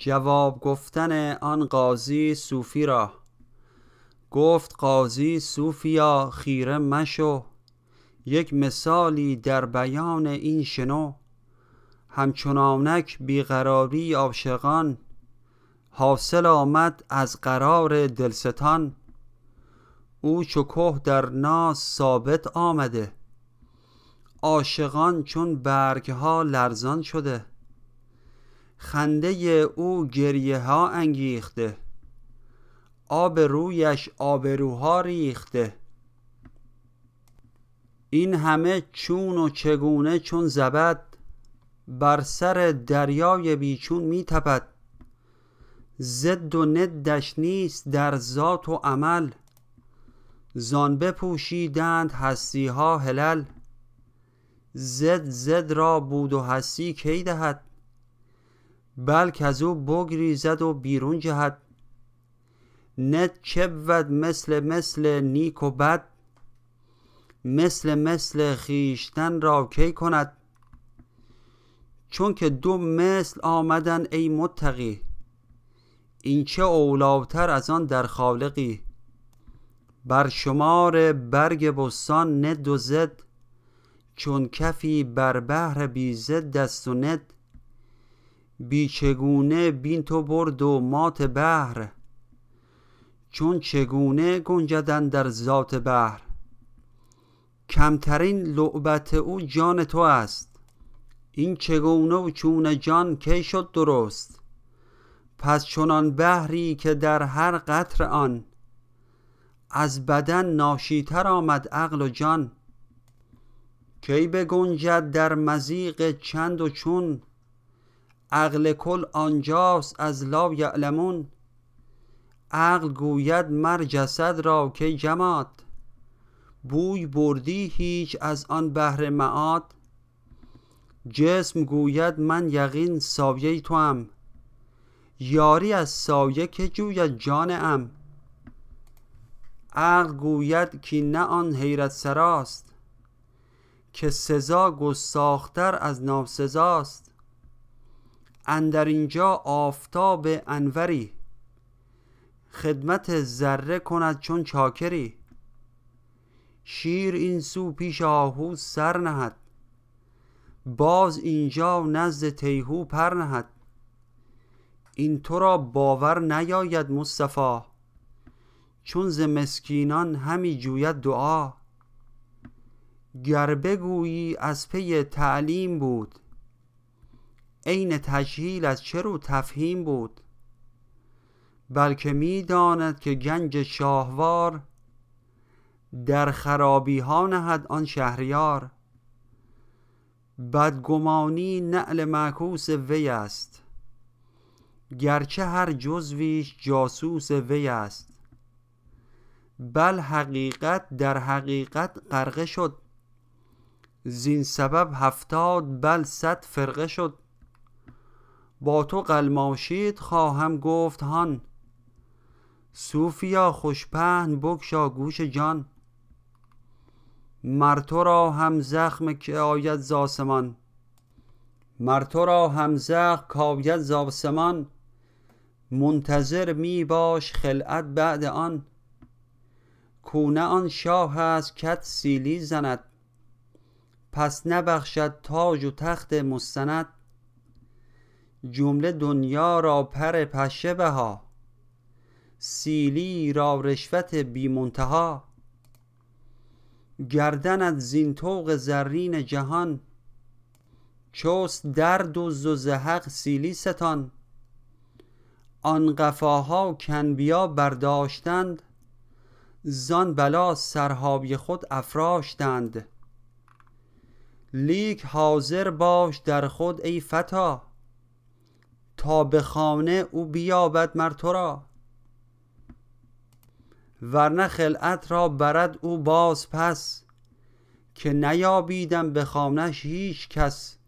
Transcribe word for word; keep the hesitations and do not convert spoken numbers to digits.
جواب گفتن آن قاضی صوفی را. گفت قاضی صوفیا خیره مشو، یک مثالی در بیان این شنو. همچنانک بیقراری عاشقان، حاصل آمد از قرار دلستان. او چو که در ناز ثابت آمده، عاشقان چون برگها لرزان شده. خنده او گریه ها انگیخته، آب رویش آبروها ریخته. این همه چون و چگونه چون زبد، بر سر دریای بیچون می تپد. ضد و ندش نیست در ذات و عمل، زان بپوشیدند هستی ها حلل. ضد ضد را بود و هستی کی دهد، بلکه از او بگریزد و بیرون جهد. ند چه بود مثل مثل نیک و بد، مثل مثل خویشتن را کی کند. چون که دو مثل آمدن ای متقی، این چه اولیتر از آن در خالقی. بر شمار برگ بستان ند و ضد، چون کفی بر بحر بی ضد است و ند. بی چگونه بین تو برد و مات بحر، چون چگونه گنجد در ذات بحر. کمترین لعبت او جان تو است، این چگونه و چون جان کی شد درست. پس چنان بحری که در هر قطر آن، از بدن ناشیتر آمد عقل و جان. کی بگنجد در مضیق چند و چون، عقل کل آنجاست از لا یعلمون. عقل گوید مر جسد را کی جماد، بوی بردی هیچ از آن بحر معاد. جسم گوید من یقین سایه توام، یاری از سایه که جوید جانم. عقل گوید که نه آن حیرت سراست، که سزا گستاختر از ناسزاست. اندر اینجا آفتاب انوری، خدمت ذره کند چون چاکری. شیر این سو پیش آهو سر نهد، باز اینجا نزد تیهو پر نهد. این تو را باور نیاید مصطفی، چون ز مسکینان همی جوید دعا. گر بگویی از پی تعلیم بود، عین تجهیل از چه رو تفهیم بود. بلکه می داند که گنج شاهوار، در خرابی ها نهد آن شهریار. بدگمانی نعل معکوس وی است، گرچه هر جزویش جاسوس وی است. بل حقیقت در حقیقت غرقه شد، زین سبب هفتاد بل صد فرقه شد. با تو قلماشید خواهم گفت هان، صوفیا خوش پهن بگشا گوش جان. مر تو را هم زخم که آید ز آسمان، مر تو را هم زخم کاید ز آسمان. منتظر می باش خلعت بعد آن، کو نه آن شاه است کت سیلی زند. پس نبخشد تاج و تخت مستند، جمله دنیا را پر پشه بها. سیلی را رشوت بی منتها، گردنت زین طوق زرین جهان. چست در دزد و ز حق سیلی ستان، آن قفاها کانبیا برداشتند. زان بلا سرهای خود افراشتند. لیک حاضر باش در خود ای فتی، تا به خانه او بیابد مر تو را. ورنه خلعت را برد او باز پس، که نیابیدم به خانه‌اش هیچ کس.